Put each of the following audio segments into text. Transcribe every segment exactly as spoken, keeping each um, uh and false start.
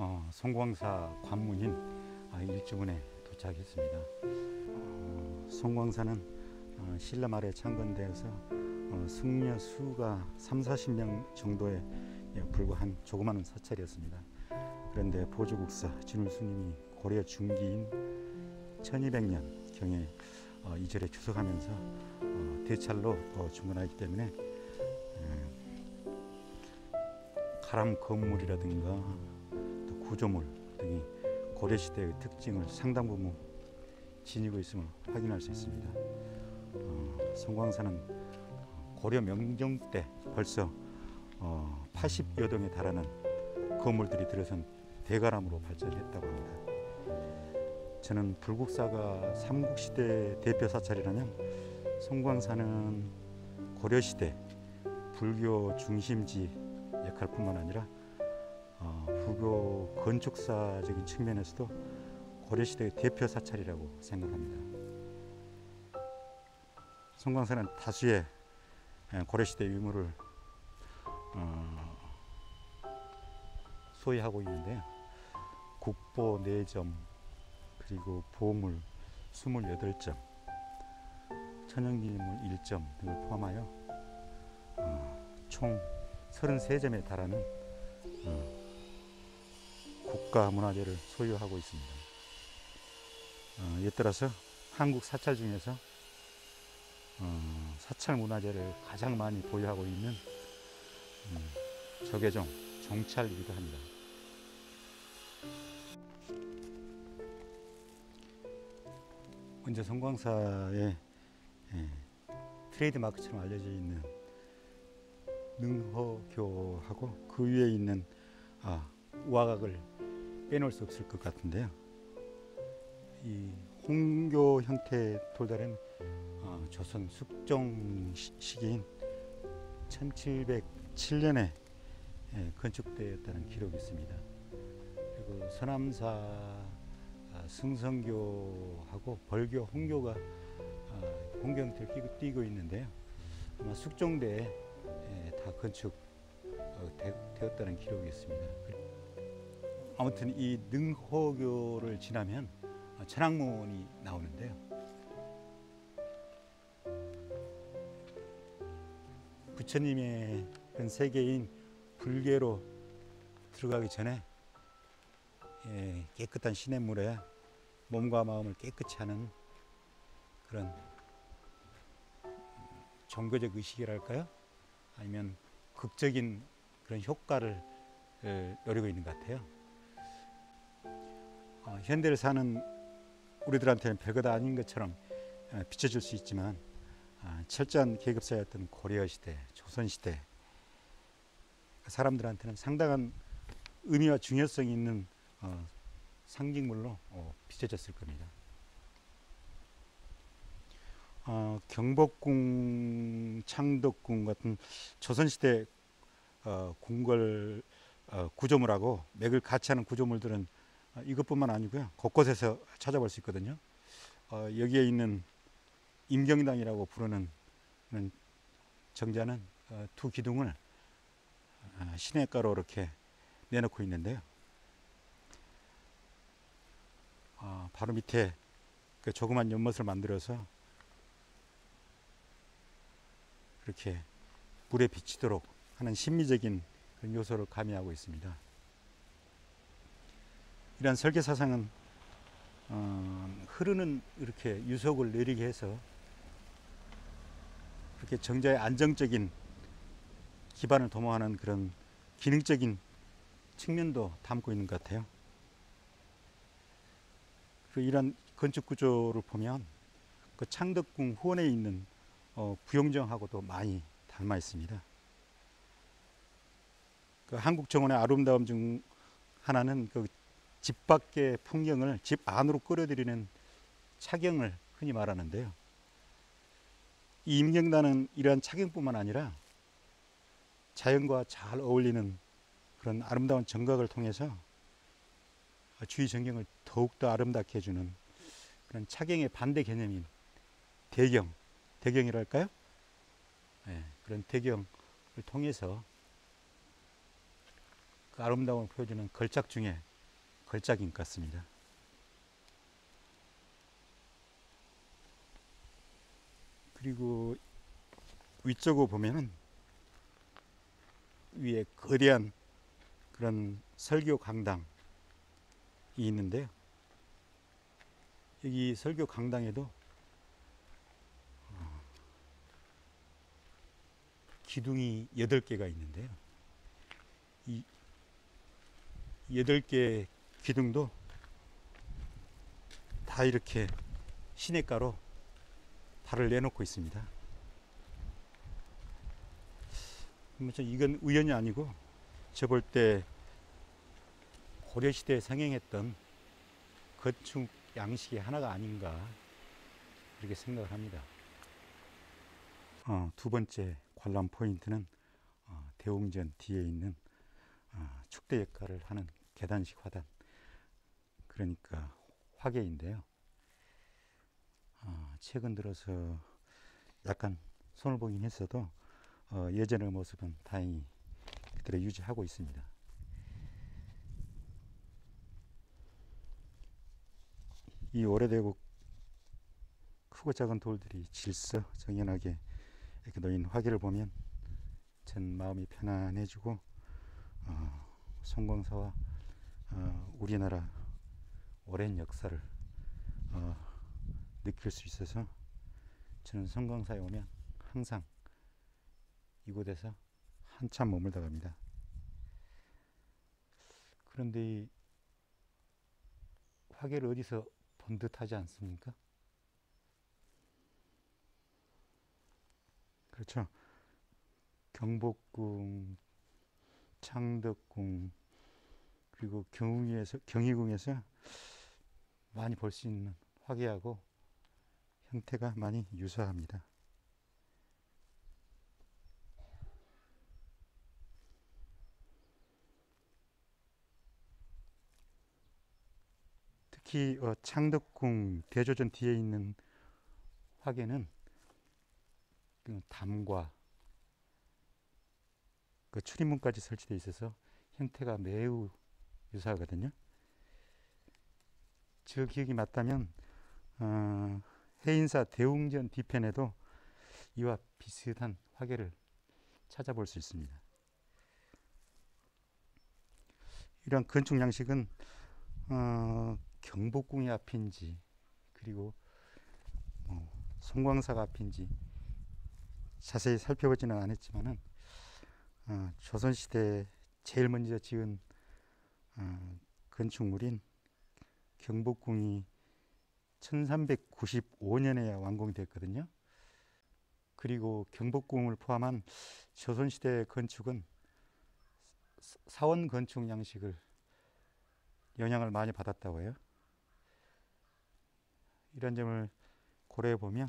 어, 송광사 관문인 아, 일주군에 도착했습니다. 어, 송광사는 어, 신라 말에 창건되어서 어, 승려 수가 삼사십 명 정도에 불과한 조그마한 사찰이었습니다. 그런데 보조국사 진울스님이 고려 중기인 천이백 년경에 어, 이 절에 주석하면서 어, 대찰로 어, 주문하기 때문에 에, 가람 건물이라든가 또 구조물 등이 고려시대의 특징을 상당 부분 지니고 있음을 확인할 수 있습니다. 어, 송광사는 고려 명종 때 벌써 어, 팔십여 동에 달하는 건물들이 들어선 대가람으로 발전했다고 합니다. 저는 불국사가 삼국시대 대표 사찰이라면 송광사는 고려시대 불교 중심지 역할뿐만 아니라 어, 불교 건축사적인 측면에서도 고려시대의 대표 사찰이라고 생각합니다. 송광사는 다수의 고려시대 유물을 어, 소유하고 있는데요. 국보 네 점, 그리고 보물 이십팔 점, 천연기물 일 점 등을 포함하여 어, 총 삼십삼 점에 달하는 어, 국가문화재를 소유하고 있습니다. 어, 이에 따라서 한국 사찰 중에서 어, 사찰 문화재를 가장 많이 보유하고 있는 음, 조계종 종찰이기도 합니다. 먼저 송광사의 예, 트레이드 마크처럼 알려져 있는 능허교하고 그 위에 있는 아, 우화각을 빼놓을 수 없을 것 같은데요. 이 홍교 형태 돌다리는 어, 조선 숙종 시기인 천칠백칠 년에 예, 건축되었다는 기록이 있습니다. 그리고 서남사 아, 승성교하고 벌교 홍교가 아, 홍교 형태를 띄고, 띄고 있는데요. 아마 숙종대에 예, 다 건축 어, 되, 되었다는 기록이 있습니다. 아무튼 이 능호교를 지나면 천왕문이 나오는데요. 부처님의 그런 세계인 불계로 들어가기 전에 예, 깨끗한 시냇물에 몸과 마음을 깨끗이 하는 그런 종교적 의식이랄까요? 아니면 극적인 그런 효과를 에, 노리고 있는 것 같아요. 어, 현대를 사는 우리들한테는 별것 아닌 것처럼 어, 비춰질 수 있지만 어, 철저한 계급사였던 고려시대, 조선시대 사람들한테는 상당한 의미와 중요성이 있는 어, 상징물로 어, 비춰졌을 겁니다. 어, 경복궁, 창덕궁 같은 조선시대 어, 궁궐 어, 구조물하고 맥을 같이 하는 구조물들은 어, 이것뿐만 아니고요. 곳곳에서 찾아볼 수 있거든요. 어, 여기에 있는 임경당이라고 부르는 정자는 어, 두 기둥을 어, 시냇가로 이렇게 내놓고 있는데요. 어, 바로 밑에 그 조그만 연못을 만들어서 이렇게 물에 비치도록 하는 심미적인 그런 요소를 가미하고 있습니다. 이러한 설계 사상은 어, 흐르는 이렇게 유속을 내리게 해서 그렇게 정자의 안정적인 기반을 도모하는 그런 기능적인 측면도 담고 있는 것 같아요. 그리고 이런 건축 구조를 보면 그 창덕궁 후원에 있는 어, 부용정하고도 많이 닮아 있습니다. 그 한국 정원의 아름다움 중 하나는 그 집 밖의 풍경을 집 안으로 끌어들이는 차경을 흔히 말하는데요. 이 임경단은 이러한 차경뿐만 아니라 자연과 잘 어울리는 그런 아름다운 정각을 통해서 주위 전경을 더욱더 아름답게 해주는 그런 차경의 반대 개념인 대경, 대경이랄까요? 네, 그런 대경을 통해서 그 아름다움을 보여주는 걸작 중에 걸작인 것 같습니다. 그리고 위쪽으로 보면은 위에 거대한 그런 설교 강당이 있는데요. 여기 설교 강당에도 기둥이 여덟 개가 있는데요. 이 여덟 개 기둥도 다 이렇게 시냇가로 발을 내놓고 있습니다. 이건 우연이 아니고 저 볼 때 고려시대에 성행했던 건축 양식의 하나가 아닌가 그렇게 생각을 합니다. 어, 두 번째 관람 포인트는 어, 대웅전 뒤에 있는 어, 축대 역할을 하는 계단식 화단, 그러니까 화계인데요. 어, 최근 들어서 약간 손을 보긴 했어도 어, 예전의 모습은 다행히 그대로 유지하고 있습니다. 이 오래되고 크고 작은 돌들이 질서 정연하게 이렇게 놓인 화계를 보면 전 마음이 편안해지고 어, 송광사와 어, 우리나라 오랜 역사를 어, 느낄 수 있어서 저는 송광사에 오면 항상 이곳에서 한참 머물다 갑니다. 그런데 이 화계를 어디서 본 듯하지 않습니까? 그렇죠. 경복궁, 창덕궁, 그리고 경의에서, 경희궁에서 많이 볼 수 있는 화계하고 형태가 많이 유사합니다. 특히 어, 창덕궁 대조전 뒤에 있는 화계는 그 담과 그 출입문까지 설치되어 있어서 형태가 매우 유사하거든요. 저 기억이 맞다면 어, 해인사 대웅전 뒤편에도 이와 비슷한 화계를 찾아볼 수 있습니다. 이러한 건축 양식은 어, 경복궁이 앞인지 그리고 뭐 송광사가 앞인지 자세히 살펴보지는 않았지만은 어, 조선시대 제일 먼저 지은 어, 건축물인 경복궁이 천삼백구십오 년에 완공이 됐거든요. 그리고 경복궁을 포함한 조선시대 건축은 사원 건축 양식을 영향을 많이 받았다고 해요. 이런 점을 고려해 보면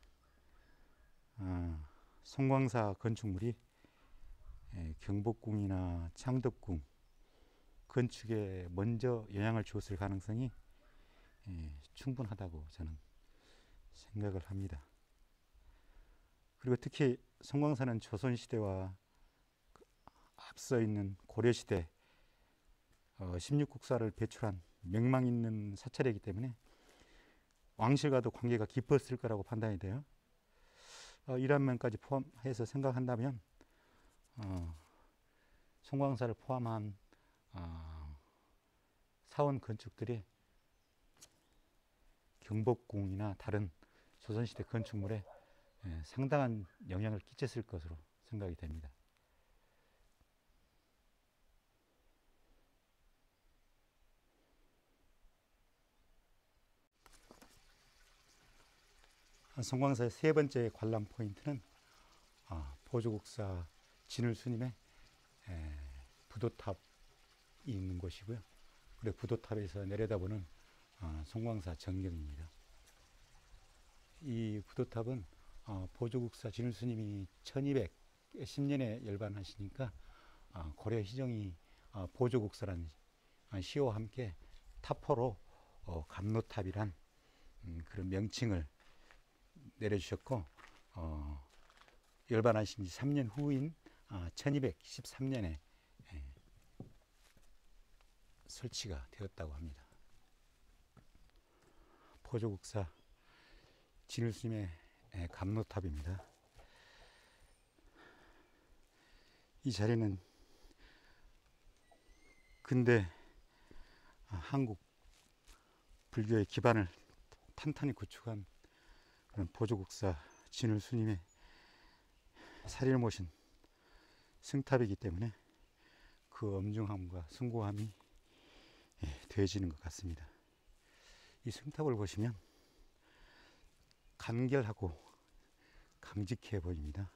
어, 송광사 건축물이 예, 경복궁이나 창덕궁 건축에 먼저 영향을 주었을 가능성이 예, 충분하다고 저는 생각을 합니다. 그리고 특히 송광사는 조선시대와 앞서 있는 고려시대 어, 십육국사를 배출한 명망 있는 사찰이기 때문에 왕실과도 관계가 깊었을 거라고 판단이 돼요. 어, 이런 면까지 포함해서 생각한다면 어, 송광사를 포함한 어, 사원 건축들이 경복궁이나 다른 조선시대 건축물에 예, 상당한 영향을 끼쳤을 것으로 생각이 됩니다. 송광사의 세 번째 관람 포인트는 아, 보조국사 진울스님의 에, 부도탑이 있는 곳이고요. 그리고 부도탑에서 내려다보는 어, 송광사 전경입니다. 이 부도탑은 어, 보조국사 진울스님이 천이백십 년에 열반하시니까 어, 고려 희정이 어, 보조국사라는 시호와 함께 타포로 어, 감로탑이란 음, 그런 명칭을 내려주셨고 어, 열반하신 지 삼 년 후인 어, 천이백십삼 년에 에, 설치가 되었다고 합니다. 포조국사 진울스님의 감로탑입니다. 이 자리는 근대 한국 불교의 기반을 탄탄히 구축한 그런 포조국사 진울스님의 사리를 모신 승탑이기 때문에 그 엄중함과 숭고함이 더해지는 것 같습니다. 이 승탑을 보시면 간결하고 강직해 보입니다.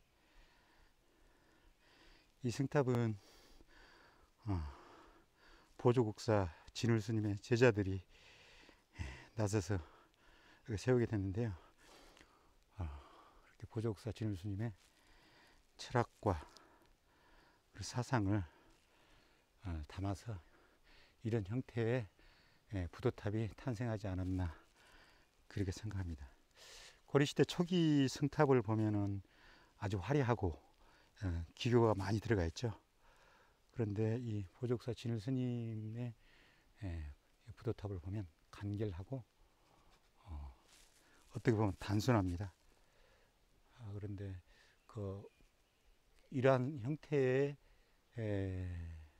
이 승탑은 어, 보조국사 진울스님의 제자들이 나서서 세우게 됐는데요. 어, 이렇게 보조국사 진울스님의 철학과 사상을 어, 담아서 이런 형태의 예, 부도탑이 탄생하지 않았나 그렇게 생각합니다. 고려시대 초기 승탑을 보면은 아주 화려하고 어, 기교가 많이 들어가 있죠. 그런데 이 보조국사 진울스님의 예, 부도탑을 보면 간결하고 어, 어떻게 보면 단순합니다. 아, 그런데 그 이러한 형태의 에,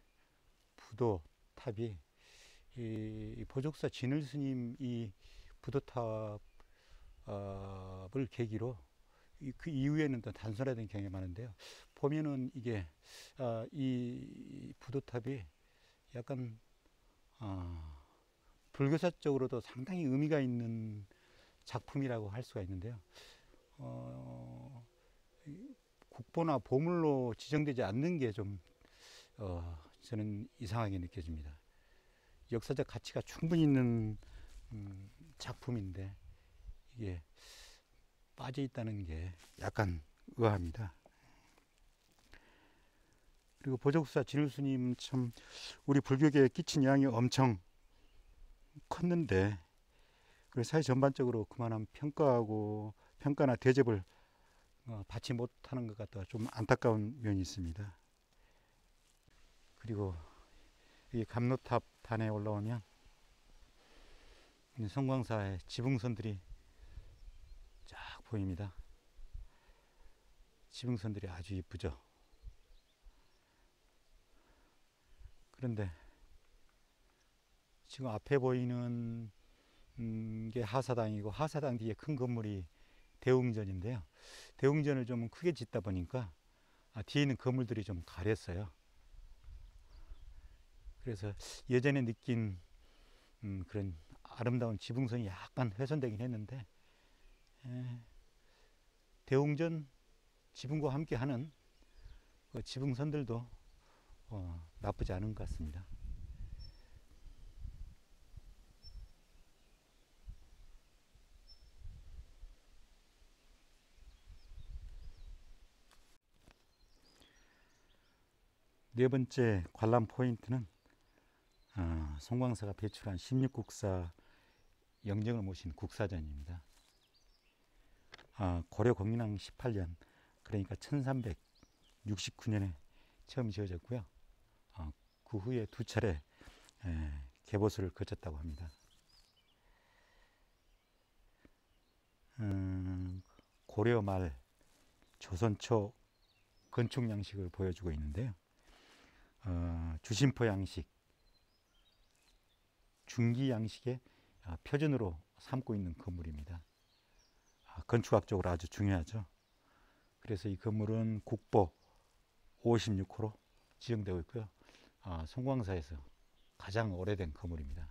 부도탑이 이 보조국사 진울스님 이 부도탑을 계기로 그 이후에는 또 단순화된 경향이 많은데요. 보면은 이게 아, 이 부도탑이 약간 아, 불교사적으로도 상당히 의미가 있는 작품이라고 할 수가 있는데요. 어, 국보나 보물로 지정되지 않는 게 좀 어, 저는 이상하게 느껴집니다. 역사적 가치가 충분히 있는 음, 작품인데 이게 빠져 있다는 게 약간 의아합니다. 그리고 보조국사 진울스님 참 우리 불교계에 끼친 영향이 엄청 컸는데 사회 전반적으로 그만한 평가하고 평가나 대접을 어, 받지 못하는 것 같아 좀 안타까운 면이 있습니다. 그리고 이 감로탑 단에 올라오면 성광사의 지붕선들이 쫙 보입니다. 지붕선들이 아주 이쁘죠. 그런데 지금 앞에 보이는 음, 게 하사당이고 하사당 뒤에 큰 건물이 대웅전인데요. 대웅전을 좀 크게 짓다 보니까 아, 뒤에 있는 건물들이 좀 가렸어요. 그래서 예전에 느낀 음, 그런 아름다운 지붕선이 약간 훼손되긴 했는데 에, 대웅전 지붕과 함께 하는 그 지붕선들도 어, 나쁘지 않은 것 같습니다. 네 번째 관람 포인트는 어, 송광사가 배출한 십육 국사 영정을 모신 국사전입니다. 어, 고려 공인왕 십팔 년 그러니까 천삼백육십구 년에 처음 지어졌고요. 어, 그 후에 두 차례 에, 개보수를 거쳤다고 합니다. 음, 고려 말 조선 초 건축 양식을 보여주고 있는데요. 어, 주심포 양식, 중기 양식의 표준으로 삼고 있는 건물입니다. 건축학적으로 아주 중요하죠. 그래서 이 건물은 국보 오십육 호로 지정되고 있고요. 송광사에서 가장 오래된 건물입니다.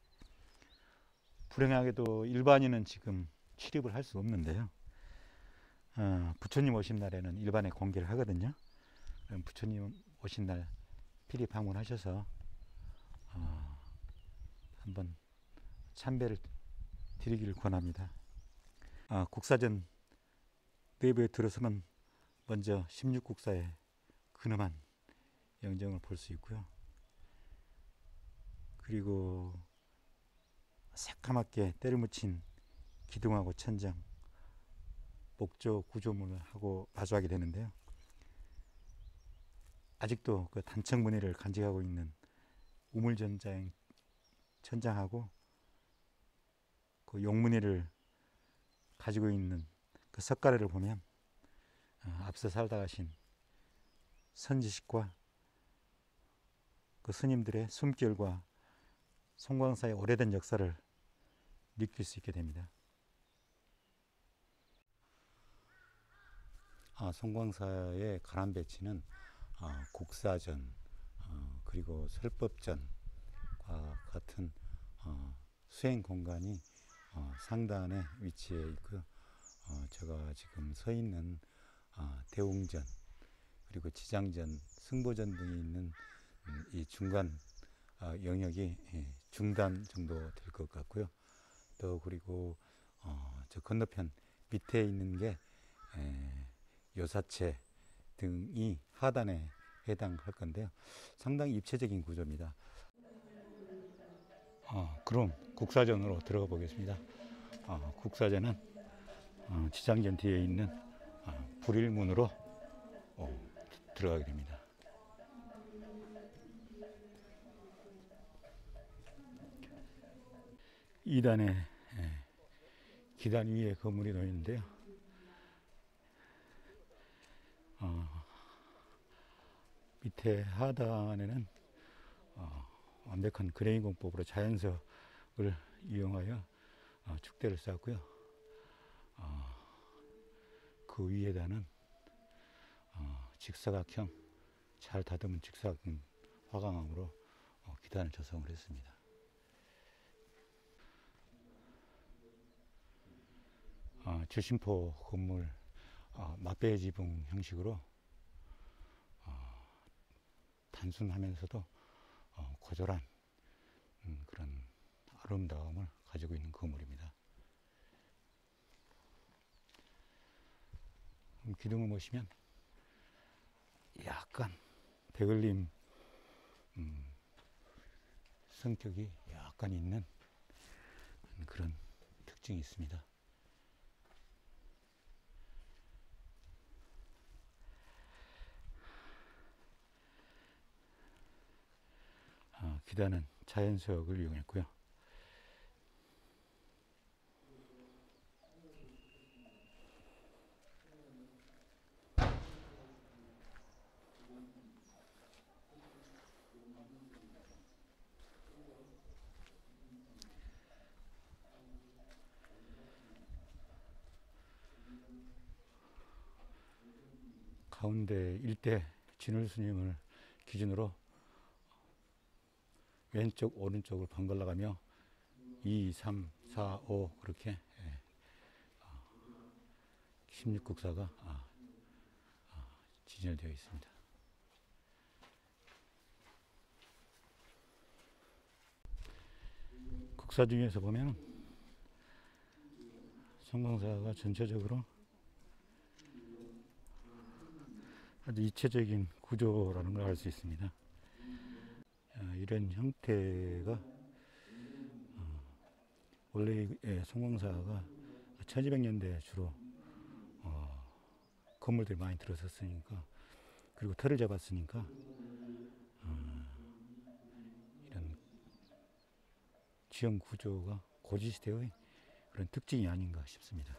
불행하게도 일반인은 지금 출입을 할 수 없는데요. 어, 부처님 오신 날에는 일반에 공개를 하거든요. 부처님 오신 날 필히 방문하셔서 어, 한번 참배를 드리기를 권합니다. 아, 국사전 내부에 들어서면 먼저 십육 국사의 근엄한 영정을 볼 수 있고요. 그리고 새까맣게 때를 묻힌 기둥하고 천장, 목조 구조물을 하고 마주하게 되는데요. 아직도 그 단청 무늬를 간직하고 있는 우물전장 천장하고 그 용문이를 가지고 있는 그 석가래를 보면 어, 앞서 살다 가신 선지식과 그 스님들의 숨결과 송광사의 오래된 역사를 느낄 수 있게 됩니다. 아, 송광사의 가람 배치는 어, 국사전 어, 그리고 설법전과 같은 어, 수행 공간이 어, 상단에 위치해 있고요. 어, 제가 지금 서 있는 어, 대웅전 그리고 지장전, 승보전 등이 있는 음, 이 중간 어, 영역이 예, 중단 정도 될 것 같고요. 또 그리고 어, 저 건너편 밑에 있는 게 에, 요사체 등이 하단에 해당할 건데요. 상당히 입체적인 구조입니다. 어, 그럼 국사전으로 들어가 보겠습니다. 어, 국사전은 어, 지장전 뒤에 있는 어, 불일문으로 어, 들어가게 됩니다. 이 단에 예, 기단 위에 건물이 놓여 있는데요. 어, 밑에 하단에는 어, 완벽한 그레인 공법으로 자연석을 이용하여 어, 축대를 쌓았고요. 어, 그 위에다는 어, 직사각형 잘 다듬은 직사각형 화강암으로 어, 기단을 조성을 했습니다. 어, 줄심포 건물 어, 맞배 지붕 형식으로 어, 단순하면서도 어, 고졸한 음, 그런 아름다움을 가지고 있는 건물입니다. 음, 기둥을 보시면 약간 대글림 음, 성격이 약간 있는 그런 특징이 있습니다. 어, 기단은 자연석을 이용했고요. 가운데 일대 진울 스님을 기준으로 왼쪽 오른쪽을 번갈아 가며 이, 삼, 사, 오 그렇게 십육 국사가 진열되어 있습니다. 국사 중에서 보면 송광사가 전체적으로 아주 이체적인 구조라는 걸 알 수 있습니다. 이런 형태가 원래 송광사가 천이백 년대에 주로 어, 건물들이 많이 들어섰으니까 그리고 터를 잡았으니까 어, 이런 지형 구조가 고지시대의 그런 특징이 아닌가 싶습니다.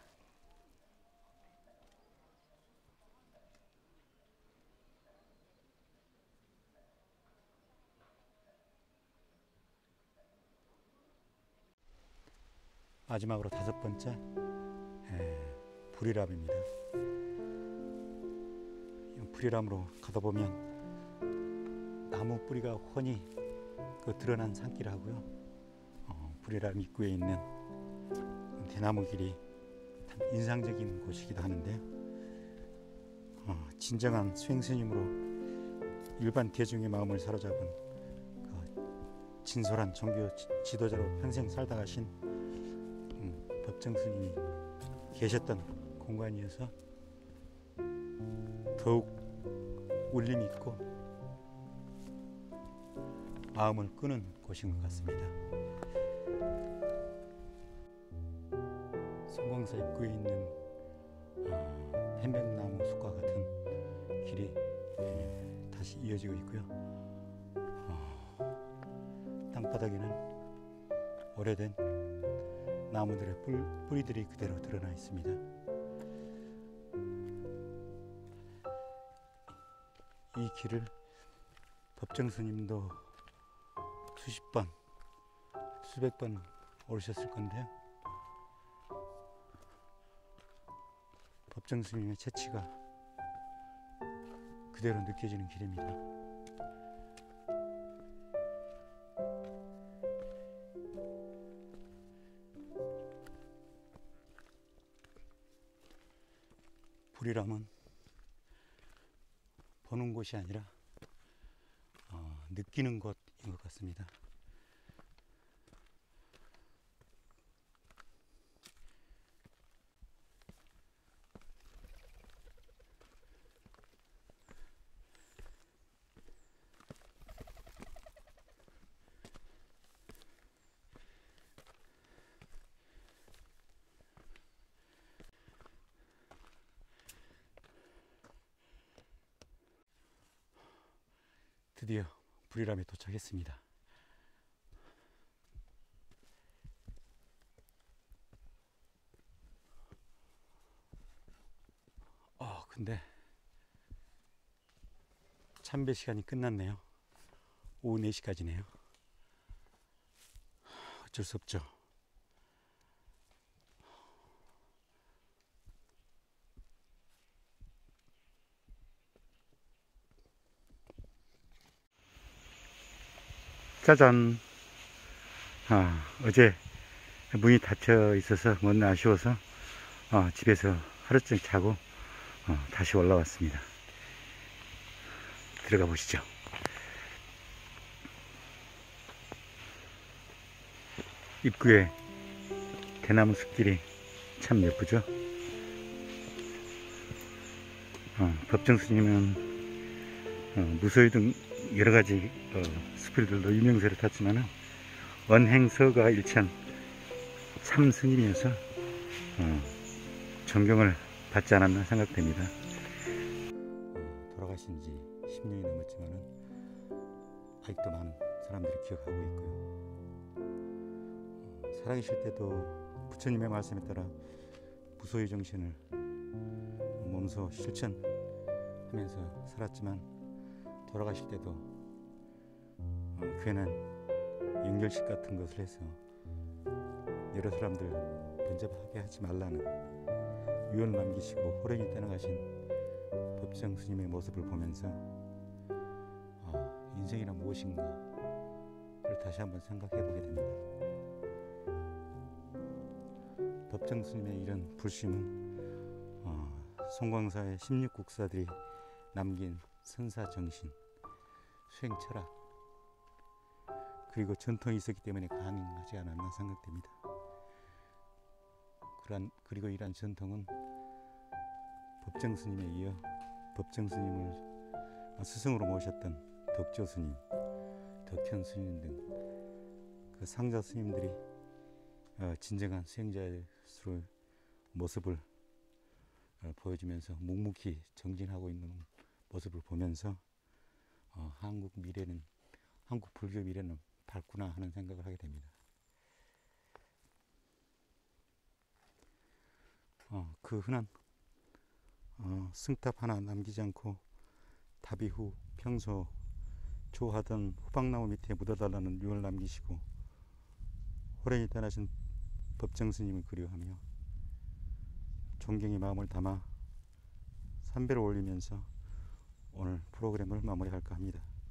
마지막으로 다섯 번째 에, 불이람입니다. 불이람으로 가다 보면 나무 뿌리가 훤히 그 드러난 산길하고요. 어, 불이람 입구에 있는 대나무 길이 참 인상적인 곳이기도 하는데 어, 진정한 수행스님으로 일반 대중의 마음을 사로잡은 그 진솔한 종교 지도자로 평생 살다 가신 음, 법정 스님이 계셨던 공간이어서 더욱 울림이 있고 마음을 끄는 곳인 것 같습니다. 송광사 입구에 있는 어, 편백나무 숲과 같은 길이 예, 다시 이어지고 있고요. 어, 땅바닥에는 오래된 나무들의 뿌, 뿌리들이 그대로 드러나 있습니다. 이 길을 법정 스님도 수십 번, 수백 번 오르셨을 건데요. 법정 스님의 재치가 그대로 느껴지는 길입니다. 불이람은 보는 곳이 아니라 어, 느끼는 곳인 것 같습니다. 드디어 불이람에 도착했습니다. 어, 근데 참배 시간이 끝났네요. 오후 네 시까지네요. 어쩔 수 없죠. 짜잔. 아, 어제 문이 닫혀 있어서 너무 아쉬워서 어, 집에서 하루쯤 자고 어, 다시 올라왔습니다. 들어가 보시죠. 입구에 대나무 숲길이 참 예쁘죠. 어, 법정 스님은 어, 무소유 등 여러가지 어, 스필들도 유명세를 탔지만 언행서가 일치한 참 스님이어서 어, 존경을 받지 않았나 생각됩니다. 어, 돌아가신 지 십 년이 넘었지만 아직도 많은 사람들이 기억하고 있고요. 어, 살아계실 때도 부처님의 말씀에 따라 무소유 정신을 몸소 실천하면서 살았지만 돌아가실 때도 어, 괜한 연결식 같은 것을 해서 여러 사람들 번잡하게 하지 말라는 유언을 남기시고 호련히 떠나가신 법정 스님의 모습을 보면서 어, 인생이란 무엇인가를 다시 한번 생각해 보게 됩니다. 법정 스님의 이런 불심은 어, 송광사의 십육 국사들이 남긴 선사 정신, 수행 철학, 그리고 전통이 있었기 때문에 가능하지 않았나 생각됩니다. 그런, 그리고 이러한 전통은 법정 스님에 이어 법정 스님을 스승으로 모셨던 덕조 스님, 덕현 스님 등 그 상자 스님들이 진정한 수행자의 모습을 보여주면서 묵묵히 정진하고 있는 모습을 보면서 어, 한국 미래는, 한국 불교 미래는 밝구나 하는 생각을 하게 됩니다. 어, 그 흔한 어, 승탑 하나 남기지 않고 답이 후 평소 좋아하던 호박나무 밑에 묻어달라는 유언을 남기시고 호련히 떠나신 법정 스님을 그리워하며 존경의 마음을 담아 삼배를 올리면서 오늘 프로그램을 마무리할까 합니다.